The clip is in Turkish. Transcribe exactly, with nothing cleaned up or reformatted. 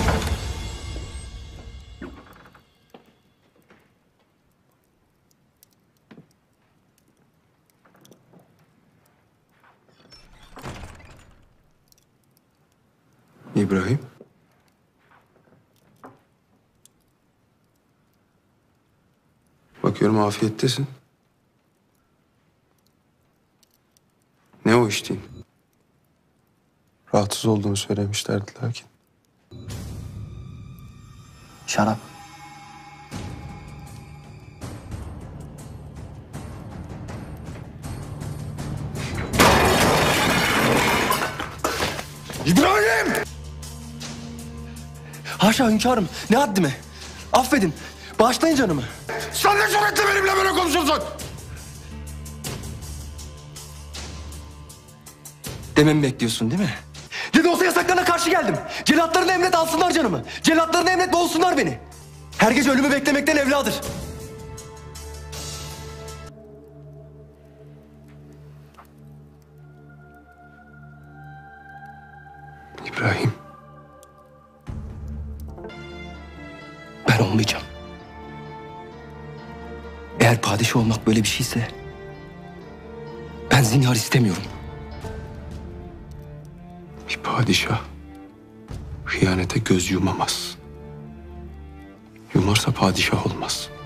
İbrahim. Bakıyorum afiyettesin. Ne o içtiğin? Rahatsız olduğunu söylemişlerdi lakin. Şarap. İbrahim! Haşa hünkârım, ne haddime. Affedin, bağışlayın canımı. Sen ne cüretle benimle böyle konuşursun? Dememi bekliyorsun değil mi? Ne de olsa yasaklarına karşı geldim. Cellatlarına emret alsınlar canımı. Cellatlarına emret boğulsunlar beni. Her gece ölümü beklemekten evladır. İbrahim. Ben olmayacağım. Eğer padişah olmak böyle bir şeyse... ben zinhar istemiyorum. Bir padişah hıyanete göz yumamaz. Yumarsa padişah olmaz.